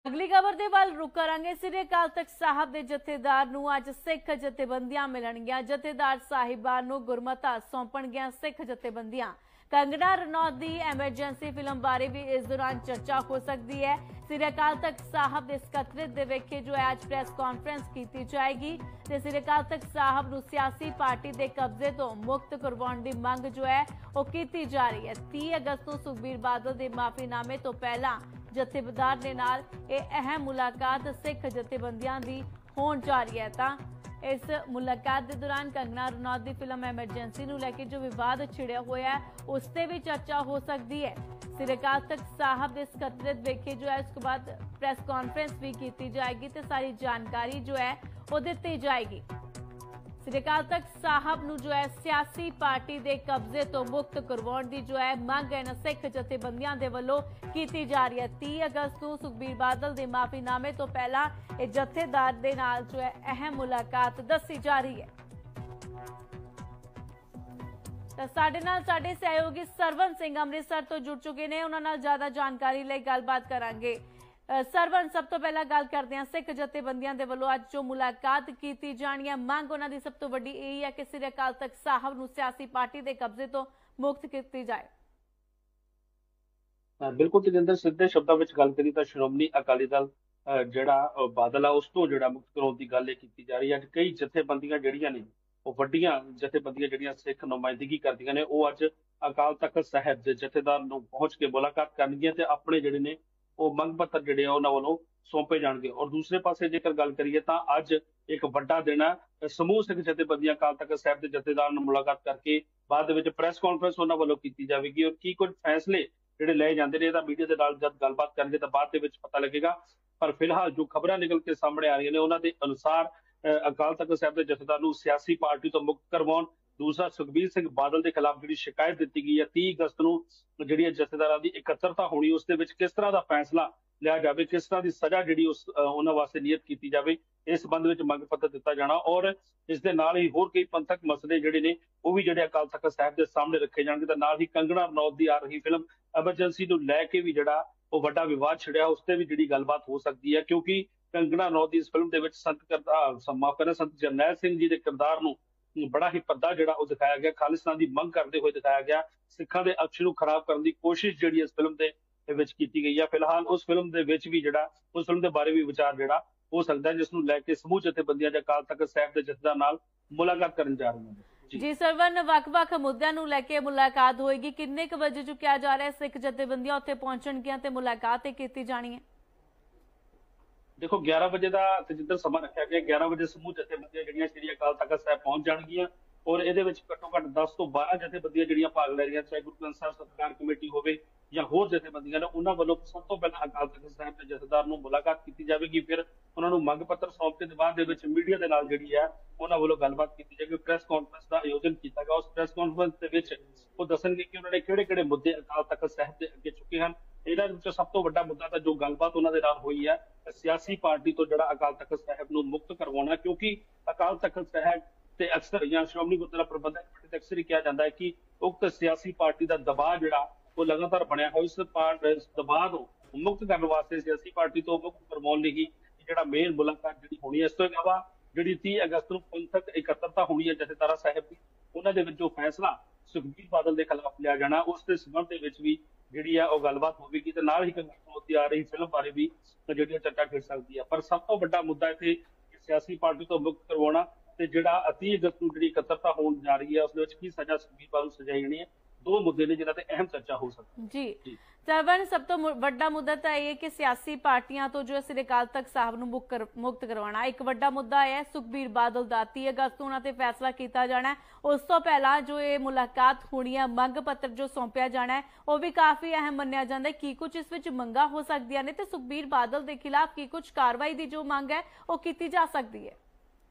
अगली खबर के वाल रुख करांगे। श्री अकाल तख्त साहब के जथेदार नूं अज सिख जथेबंदियां मिलणगियां। जथेदार साहिबान नूं गुरमता सौंपणगियां सिख जथेबंदियां। कंगना रनौत की एमरजेंसी फिल्म बारे भी इस दौरान चर्चा हो सकती है। श्री अकाल तख्त साहब के सकत्रेत दे विखे जो है अज प्रैस कॉन्फ्रेंस की जाएगी। तो श्री अकाल तख्त साहब नूं सियासी पार्टी के कब्जे तो मुक्त करवाउण की मंग जो है वो की जा रही है। 30 अगस्त को सुखबीर बादल के माफीनामे तो पहला जथेदार दे नाल यह अहम मुलाकात सिख जथेबंदियां की होण जा रही है। तां इस मुलाकात के दौरान कंगना रनौत की फिल्म एमरजेंसी नूं लैके जो विवाद छिड़िया होया है उस पर भी चर्चा हो सकती है। श्री अकाल तख्त साहब के सकत्रेत वेखे जो है उसके बाद प्रैस कॉन्फ्रेंस भी की जाएगी तो सारी जानकारी जो है वो दी जाएगी। श्री अकाल तख्त साहब नूं जो है सियासी पार्टी के कब्जे तो मुक्त करवाउण दी जो है मंग है सिख जथेबंदियां दे वल्लों की जा रही है। 30 अगस्त को सुखबीर बादल के माफीनामे तो पहला एक जथेदार दे नाल जो है अहम मुलाकात दसी जा रही है। तो साडे नाल साडे सहयोगी सरवन सिंह अमृतसर तो जुड़ चुके हैं, उन्हां नाल ज्यादा जानकारी लई गलबात करांगे। सरवन, सब तो पहला गल करते हैं सिख जथेबंदियां दे वल्लों अज जो मुलाकात की जानी है, मंग उन्हां दी सब तो वड्डी यही है कि श्री अकाल तख्त साहब नूं सियासी पार्टी के कब्जे तो मुक्त की जाए। बिल्कुल तेजिंदर, सीधे शब्दों में गल करी तो श्रोमणी अकाली दल जिहड़ा बादल आ उस तो जिहड़ा मुक्त कराउण दी गल की जा रही है। कई जथेबंदियां जिहड़ियां ने वो वड्डियां जथेबंदियां जिहड़ियां सिख नुमाइंदगी करदियां ने वो अज अकाल तख्त साहब दे जथेदार नूं पहुंच के मुलाकात करनगियां ते अपने जिहड़े ने वो मंग पत्र जिहड़े आ उन्हां वल्लों सौंपे जाणगे। और दूसरे पासे जेकर गल करिए तां अज एक वड्डा दिन है। समूह सिख जथेबंदियां अकाल तख्त साहब के जथेदार नूं मुलाकात करके बाद दे विच प्रैस कॉन्फ्रेंस उन्हां वल्लों की जाएगी और की कुछ फैसले ਜਿਹੜੇ ਲੈ ਜਾਂਦੇ ਨੇ ਇਹਦਾ ਮੀਡੀਆ ਦੇ ਨਾਲ ਜਦ ਗੱਲਬਾਤ ਕਰਨਗੇ ਤਾਂ ਬਾਅਦ ਦੇ ਵਿੱਚ ਪਤਾ ਲੱਗੇਗਾ। ਪਰ ਫਿਲਹਾਲ ਜੋ ਖਬਰਾਂ ਨਿਕਲ ਕੇ ਸਾਹਮਣੇ ਆ ਰਹੀਆਂ ਨੇ ਉਹਨਾਂ ਦੇ ਅਨੁਸਾਰ ਅਕਾਲ ਤਖਤ ਸਾਹਿਬ ਦੇ ਜਥੇਦਾਰ ਨੂੰ ਸਿਆਸੀ ਪਾਰਟੀ ਤੋਂ ਮੁਕਤ ਕਰਵਾਉਣ, ਦੂਸਰਾ ਸੁਖਬੀਰ ਸਿੰਘ ਬਾਦਲ ਦੇ ਖਿਲਾਫ ਜਿਹੜੀ ਸ਼ਿਕਾਇਤ ਦਿੱਤੀ ਗਈ ਹੈ 30 ਅਗਸਤ ਨੂੰ ਜਿਹੜੀ ਜਥੇਦਾਰਾਂ ਦੀ ਇਕੱਤਰਤਾ ਹੋਣੀ ਉਸ ਦੇ ਵਿੱਚ ਕਿਸ ਤਰ੍ਹਾਂ ਦਾ ਫੈਸਲਾ ਲਿਆ ਜਾਵੇ, ਕਿਸ ਤਰ੍ਹਾਂ ਦੀ ਸਜ਼ਾ ਜਿਹੜੀ ਉਸ ਉਹਨਾਂ ਵਾਸਤੇ ਨਿਯਤ ਕੀਤੀ ਜਾਵੇ, ਇਸ ਸੰਬੰਧ ਵਿੱਚ ਮੰਗ ਪੱਤਰ ਦਿੱਤਾ ਜਾਣਾ। ਔਰ ਇਸ ਦੇ ਨਾਲ ਹੀ ਹੋਰ ਕਈ ਪੰਥਕ ਮਸਲੇ ਜਿਹੜੇ ਨੇ ਉਹ ਵੀ ਜਿਹੜੇ ਅਕਾਲ ਤਖਤ ਸਾਹਿਬ ਦੇ ਸਾਹਮਣੇ ਰੱਖੇ ਜਾਣਗੇ। ਤਾਂ ਨਾਲ ਹੀ ਕੰਗਣਾ ਰਨੌਤ ਦੀ ਆ ਰਹੀ ਫਿਲਮ ਐਮਰਜੈਂਸੀ ਨੂੰ ਲੈ ਕੇ ਵੀ ਜਿਹੜਾ ਉਹ ਵੱਡਾ ਵਿਵਾਦ ਛਿੜਿਆ ਉਸ ਤੇ ਵੀ ਜਿਹੜੀ ਗੱਲਬਾਤ ਹੋ ਸਕਦੀ ਹੈ, ਕਿਉਂਕਿ ਕੰਗਣਾ ਰਨੌਤ ਦੀ ਇਸ ਫਿਲਮ ਦੇ ਵਿੱਚ ਸੰਤ ਜਰਨੈਲ ਸਿੰਘ ਜੀ ਦੇ ਕਿਰਦਾਰ ਨੂੰ ਬੜਾ ਹੀ ਭੱਦਾ ਜਿਹੜਾ ਉਹ ਦਿਖਾਇਆ ਗਿਆ, ਖਾਲਿਸਤਾਨ ਦੀ ਮੰਗ ਕਰਦੇ ਹੋਏ ਦਿਖਾਇਆ ਗਿਆ, ਸਿੱਖਾਂ ਦੇ ਅਕਸ਼ ਨੂੰ ਖਰਾਬ ਕਰਨ ਦੀ ਕੋਸ਼ਿਸ਼ ਜਿਹੜੀ ਇਸ ਫਿਲਮ ਦੇ ਵਿੱਚ ਕੀਤੀ ਗਈ ਹੈ। ਫਿਲਹਾਲ ਉਸ ਫਿਲਮ ਦੇ ਵਿੱਚ ਵੀ ਜਿਹੜਾ ਉਸ ਫਿਲਮ ਦੇ ਬਾਰੇ ਵੀ ਵਿਚਾਰ ਜਿਹੜਾ ਹੋ ਸਕਦਾ ਹੈ, ਜਿਸ ਨੂੰ ਲੈ ਕੇ ਸਮੂਹ ਜਥੇਬੰਦੀਆਂ ਜਾਂ ਅਕਾਲ ਤਖਤ ਸਾਹਿਬ ਦੇ ਜਥੇਦਾਰ ਨਾਲ ਮੁਲਾਕਾਤ ਕਰਨ ਜਾ ਰਹੀਆਂ ਨੇ। जी सरवन, वख-वख मुद्दों नूं लैके मुलाकात होएगी, किन्ने क वजे जो किया जा रहा है सिख जथेबंदियां उत्थे पहुंचणगियां ते मुलाकात की जानी है? देखो 11 बजे का जिधर समा रखा गया, 11 बजे समूह जथेबंदियां जिहड़ियां श्री अकाल तख्त साहब पहुंच जाणगियां और ਇਹਦੇ ਵਿੱਚ ਘੱਟੋ ਘੱਟ 10 ਤੋਂ 12 ਜਥੇਬੰਦੀਆਂ ਜਿਹੜੀਆਂ ਭਾਗ ਲੈ ਰਹੀਆਂ, ਚਾਹੇ ਗੁਰੂ ਗ੍ਰੰਥ ਸਾਹਿਬ ਸਤਿਕਾਰ ਕਮੇਟੀ ਹੋਵੇ ਜਾਂ ਹੋਰ ਜਥੇਬੰਦੀਆਂ ਨੇ, ਉਹਨਾਂ ਵੱਲੋਂ ਸਭ ਤੋਂ ਪਹਿਲਾਂ ਅਕਾਲ ਤਖਤ ਸਾਹਿਬ ਦੇ ਜਥੇਦਾਰ ਨੂੰ ਮੁਲਾਕਾਤ ਕੀਤੀ ਜਾਵੇਗੀ। ਫਿਰ ਉਹਨਾਂ ਨੂੰ ਮੰਗ ਪੱਤਰ ਸੌਂਪ ਕੇ ਬਾਅਦ ਦੇ ਵਿੱਚ ਮੀਡੀਆ ਦੇ ਨਾਲ ਜਿਹੜੀ ਹੈ ਉਹਨਾਂ ਵੱਲੋਂ ਗੱਲਬਾਤ ਕੀਤੀ ਜਾਏਗੀ। ਪ੍ਰੈਸ ਕਾਨਫਰੰਸ ਦਾ ਆਯੋਜਨ ਕੀਤਾ ਗਿਆ। ਉਸ ਪ੍ਰੈਸ ਕਾਨਫਰੰਸ ਦੇ ਵਿੱਚ ਉਹ ਦੱਸਣਗੇ ਕਿ ਉਹਨਾਂ ਨੇ ਕਿਹੜੇ-ਕਿਹੜੇ ਮੁੱਦੇ ਅਕਾਲ ਤਖਤ ਸਾਹਿਬ ਦੇ ਅੱਗੇ ਚੁੱਕੇ ਹਨ। ਇਹਨਾਂ ਵਿੱਚੋਂ ਸਭ ਤੋਂ ਵੱਡਾ ਮੁੱਦਾ ਤਾਂ ਜੋ ਗੱਲਬਾਤ ਉਹਨਾਂ ਦੇ ਨਾਲ ਹੋਈ ਹੈ ਸਿਆਸੀ ਪਾਰਟੀ ਤੋਂ ਜਿਹੜਾ ਅਕਾਲ ਤਖਤ ਸਾਹਿਬ ਨੂੰ ਮੁਕਤ ਕਰਵਾਉਣਾ, ਕਿਉਂਕਿ ਅਕਾਲ ਤਖਤ ਸਾਹਿਬ ਤੇ ਅਕਸਰ ਜਾਂ ਸ਼੍ਰੋਮਣੀ ਗੁਰਦੁਆਰਾ ਪ੍ਰਬੰਧਕ ਕਮੇਟੀ ਤੇ ਅਕਸਰ ਹੀ ਕਿਹਾ ਜਾਂਦਾ ਹੈ ਕਿ ਉਕਤ ਸਿਆਸੀ ਪਾਰਟੀ ਦਾ ਦਬਾਅ ਜਿਹੜਾ ਉਹ ਲਗਾਤਾਰ ਬਣਿਆ ਹੋਇਆ, ਇਸ ਦਬਾਅ ਨੂੰ ਮੁਕਤ ਕਰਨ ਵਾਸਤੇ ਸਿਆਸੀ ਪਾਰਟੀ ਤੋਂ ਮੁਕਤ ਕਰਵਾਉਣ ਲਈ ਜਿਹੜਾ ਮੇਨ ਮੁਲਾਕਾਤ ਜਿਹੜੀ ਹੋਣੀ ਹੈ। ਇਸ ਤੋਂ ਇਲਾਵਾ ਜਿਹੜੀ 30 ਅਗਸਤ ਨੂੰ ਪੰਥਕ ਇਕੱਤਰਤਾ ਹੋਣੀ ਹੈ ਜਥੇਦਾਰਾਂ ਸਾਹਿਬ ਦੀ, ਉਹਨਾਂ ਦੇ ਵਿੱਚ ਜੋ ਫੈਸਲਾ ਸੁਖਬੀਰ ਬਾਦਲ ਦੇ ਖਿਲਾਫ ਲਿਆ ਜਾਣਾ ਉਸ ਦੇ ਸੰਬੰਧ ਦੇ ਵਿੱਚ ਵੀ ਜਿਹੜੀ ਆ ਉਹ ਗੱਲਬਾਤ ਹੋਵੇਗੀ ਤੇ ਨਾਲ ਹੀ ਕੰਗਣਾ ਰਨੌਤ ਦੀ ਆ ਰਹੀ ਫਿਲਮ ਬਾਰੇ ਵੀ ਜਿਹੜੀ ਚਰਚਾ ਕਰ ਸਕਦੀ ਹੈ। ਪਰ ਸਭ ਤੋਂ ਵੱਡਾ ਮੁੱਦਾ ਇੱਥੇ ਸਿਆਸੀ ਪਾਰਟੀ ਤੋਂ ਮੁਕਤ ਕਰਵਾਉਣਾ ਤੇ ਜਿਹੜਾ 30 ਅਗਸਤ ਨੂੰ ਜਿਹੜੀ ਇਕੱਤਰਤਾ ਹੋਣ ਜਾ ਰਹੀ ਹੈ ਉਸ ਦੇ ਵਿੱਚ ਕੀ ਸਜ਼ਾ ਸੁਖਬੀਰ ਬਾਦਲ ਨੂੰ ਸਜ਼ਾਈ ਜਾਣੀ ਹੈ, दो मुद्दे ने जिन्हां ते अहम चर्चा हो सकती है। जी सरवन, सब तो वड्डा मुद्दा तो यह कि सियासी पार्टियां तो जो श्री अकाल तख्त साहब नूं मुक्त करवाना एक वड्डा मुद्दा है। सुखबीर बादल दा 30 अगस्त उन्हां ते फैसला किया जाना है, उस तो पहला जो ये मुलाकात होनी है, मंग पत्र जो सौंपिया जाना है वह भी काफी अहम मन्निया जाता है। की कुछ इस विच मंगां हो सकदियां ने ते सुखबीर बादल के खिलाफ की कुछ कार्रवाई की जो मंग है वह की जा सकती है?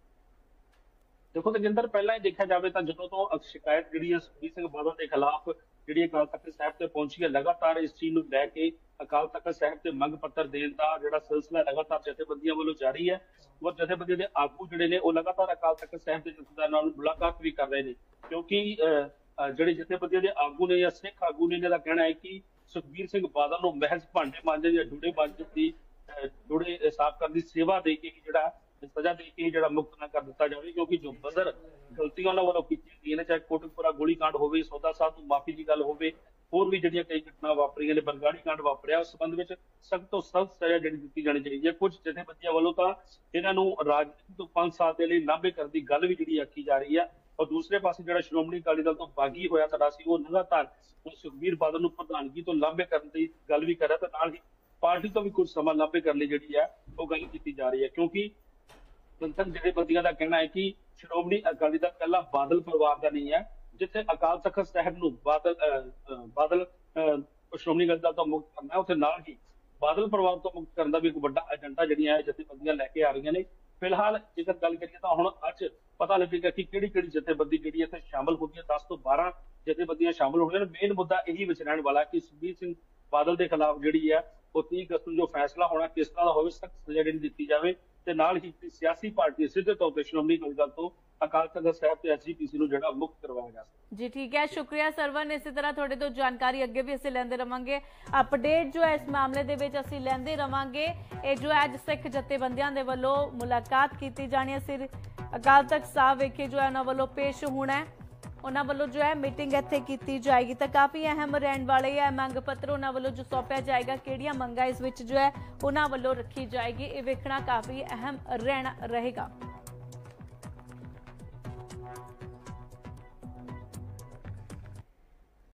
देखो तेजिंदर, पहला ही देखा जाए तो जो तो शिकायत जी सुखबीर सिंह बादल के खिलाफ जी अकाल तख्त साहब से पहुंची है, लगातार इस चीज को लैके अकाल तख्त साहब से मंग पत्र देने का जो सिलसिला लगातार जथेबंदियों वालों जारी है और जथेबंदियों के आगू जोड़े ने लगातार अकाल तख्त साहब के जथेदार नाल मुलाकात भी कर रहे हैं, क्योंकि ਜਿਹੜੇ ਜਥੇਬੰਦੀਆਂ ਦੇ ਆਗੂ ਨੇ ਜਾਂ ਸਿੱਖ ਆਗੂ ਨੇ ਇਹਨਾਂ ਦਾ ਕਹਿਣਾ ਹੈ ਕਿ ਸੁਖਬੀਰ ਸਿੰਘ ਬਾਦਲ ਨੂੰ ਮਹਿਜ਼ ਭਾਂਡੇ ਮਾਂਜਣ ਜਾਂ ਜੂੜੇ ਸਾਫ਼ ਕਰਨ ਦੀ ਸੇਵਾ ਦੇ ਕੇ ਹੀ ਜਿਹੜਾ ਸਜ਼ਾ ਦੇ ਕੇ ਹੀ ਜਿਹੜਾ ਮੁਕਤ ਨਾ ਕਰ ਦਿੱਤਾ ਜਾਵੇ, ਕਿਉਂਕਿ ਜੋ ਬਦਰ ਗਲਤੀਆਂ ਉਹਨਾਂ ਵੱਲੋਂ ਕੀਤੀਆਂ ਗਈਆਂ ਨੇ, ਚਾਹੇ ਕੋਟਕਪੁਰਾ ਗੋਲੀकांड ਹੋਵੇ, ਸੌਦਾ ਸਾਹਿਬ ਤੋਂ ਮਾਫੀ ਦੀ ਗੱਲ ਹੋਵੇ, ਹੋਰ ਵੀ ਜਿਹੜੀਆਂ ਕਈ ਘਟਨਾ ਵਾਪਰੀਆਂ ਨੇ, ਬਰਗਾੜੀ ਕਾਂਡ ਵਾਪਰਿਆ, ਉਸ ਸੰਬੰਧ ਵਿੱਚ ਸਖਤ ਤੋਂ ਸਖਤ ਸਜ਼ਾ ਜਿਹੜੀ ਦਿੱਤੀ ਜਾਣੀ ਚਾਹੀਦੀ ਹੈ। ਕੁਝ ਜਥੇਬੰਦੀਆਂ ਵੱਲੋਂ ਤਾਂ ਇਹਨਾਂ ਨੂੰ ਰਾਜਨੀਤੀ ਤੋਂ 5 ਸਾਲ ਦੇ ਲਈ ਲਾਂਭੇ ਕਰਨ ਦੀ ਗੱਲ ਵੀ ਜਿਹੜੀ ਆਖੀ ਜਾ ਰਹੀ ਹੈ, ਔਰ ਦੂਸਰੇ ਪਾਸੇ ਜਿਹੜਾ ਸ਼੍ਰੋਮਣੀ ਅਕਾਲੀ ਦਲ ਤੋਂ ਬਾਗੀ ਹੋਇਆ ਧੜਾ ਸੀ, ਉਹ ਲਗਾਤਾਰ ਸੁਖਬੀਰ ਬਾਦਲ ਨੂੰ ਪ੍ਰਧਾਨਗੀ ਤੋਂ ਲਾਂਭੇ ਕਰਨ ਦੀ ਗੱਲ ਵੀ ਕਰ ਰਿਹਾ, ਤੇ ਨਾਲ ਹੀ ਪਾਰਟੀ ਤੋਂ ਵੀ ਕੁਝ ਸਮਾਂ ਲਾਂਭੇ ਕਰਨ ਲਈ ਜਿਹੜੀ ਹੈ ਉਹ ਗੱਲ ਕੀਤੀ ਜਾ ਰਹੀ ਹੈ। ਕਿਉਂਕਿ ਪੰਥਕ ਜਥੇਬੰਦੀਆਂ ਦਾ ਕਹਿਣਾ ਹੈ ਕਿ ਸ਼੍ਰੋਮਣੀ ਅਕਾਲੀ ਦਲ ਇਕੱਲਾ ਬਾਦਲ ਪਰਿਵਾਰ ਦਾ ਨਹੀਂ ਹੈ, ਜਿੱਥੇ ਅਕਾਲ ਤਖਤ ਸਾਹਿਬ ਨੂੰ ਬਾਦਲ ਸ਼੍ਰੋਮਣੀ ਅਕਾਲੀ ਦਲ ਤੋਂ ਮੁਕਤ ਕਰਨਾ ਹੈ, ਉੱਥੇ ਨਾਲ ਹੀ ਬਾਦਲ ਪਰਿਵਾਰ ਤੋਂ ਮੁਕਤ ਕਰਨ ਦਾ ਵੀ ਇੱਕ ਵੱਡਾ ਏਜੰਡਾ ਜਿਹੜੀਆਂ ਹੈ ਜਥੇਬੰਦੀਆਂ ਲੈ ਕੇ ਆ ਰਹੀਆਂ ਨੇ। ਫਿਲਹਾਲ ਜੇਕਰ ਗੱਲ ਕਰੀਏ ਤਾਂ ਹੁਣ ਅੱਜ ਪਤਾ ਲੱਗੇਗਾ ਕਿ ਕਿਹੜੀ ਜਥੇਬੰਦੀ ਜਿਹੜੀ ਇੱਥੇ ਸ਼ਾਮਲ ਹੋਗੀ ਹੈ। 10 ਤੋਂ 12 ਜਥੇਬੰਦੀਆਂ ਸ਼ਾਮਲ ਹੋਣੀਆਂ ਨੇ। ਮੇਨ ਮੁੱਦਾ ਇਹੀ ਵਿੱਚ ਰਹਿਣ ਵਾਲਾ ਕਿ ਸੁਖਬੀਰ ਸਿੰਘ ਬਾਦਲ ਦੇ ਖਿਲਾਫ ਜਿਹੜੀ ਹੈ ਉਹ 30 ਅਗਸਤ ਨੂੰ ਜੋ ਫੈਸਲਾ ਹੋਣਾ ਕਿਸ ਤਰ੍ਹਾਂ ਦਾ ਹੋਵੇ, ਸਖਤ ਸਜ਼ਾ ਜਿਹੜੀ ਦਿੱਤੀ ਜਾਵੇ, ਤੇ ਨਾਲ ਹੀ ਸਿਆਸੀ ਪਾਰਟੀ ਸਿੱਧੇ ਤੌਰ ਤੇ ਸ਼੍ਰੋਮਣੀ ਅਕਾਲੀ ਦਲ ਤੋਂ ਅਕਾਲ ਤਖਤ ਸਾਹਿਬ ਤੇ ਐਸਜੀਪੀਸੀ ਨੂੰ ਜਿਹੜਾ ਮੁਕਤ ਕਰਵਾਇਆ ਜਾ ਸਕਦਾ। ਜੀ ਠੀਕ ਹੈ, ਸ਼ੁਕਰੀਆ ਸਰਵਨ। ਇਸੇ ਤਰ੍ਹਾਂ ਤੁਹਾਡੇ ਤੋਂ ਜਾਣਕਾਰੀ ਅੱਗੇ ਵੀ ਅਸੀਂ ਲੈਂਦੇ ਰਵਾਂਗੇ, ਅਪਡੇਟ ਜੋ ਹੈ ਇਸ ਮਾਮਲੇ ਦੇ ਵਿੱਚ ਅਸੀਂ ਲੈਂਦੇ ਰਵਾਂਗੇ। ਇਹ ਜੋ ਹੈ ਅੱਜ ਸਿੱਖ ਜਥੇਬੰਦੀਆਂ ਦੇ ਵੱਲੋਂ ਮੁਲਾਕਾਤ ਕੀਤੀ ਜਾਣੀ ਹੈ, ਸਿਰ ਅਕਾਲ ਤਖਤ ਸਾਹਿਬ ਵਿਖੇ ਜੋ ਹੈ ਉਹਨਾਂ ਵੱਲੋਂ ਪੇਸ਼ ਹੋਣਾ ਹੈ, ਉਹਨਾਂ ਵੱਲੋਂ ਜੋ ਹੈ ਮੀਟਿੰਗ ਇੱਥੇ ਕੀਤੀ ਜਾਏਗੀ। ਤਾਂ ਕਾਫੀ ਅਹਿਮ ਰਹਿਣ ਵਾਲੇ ਹੈ ਮੰਗ ਪੱਤਰ ਉਹਨਾਂ ਵੱਲੋਂ ਜੋ ਸੌਂਪਿਆ ਜਾਏਗਾ, ਕਿਹੜੀਆਂ ਮੰਗਾਂ ਇਸ ਵਿੱਚ ਜੋ ਹੈ ਉਹਨਾਂ ਵੱਲੋਂ ਰੱਖੀ ਜਾਏਗੀ, ਇਹ ਵੇਖਣਾ ਕਾਫੀ ਅਹਿਮ ਰਹਿਣਾ ਰਹੇਗਾ।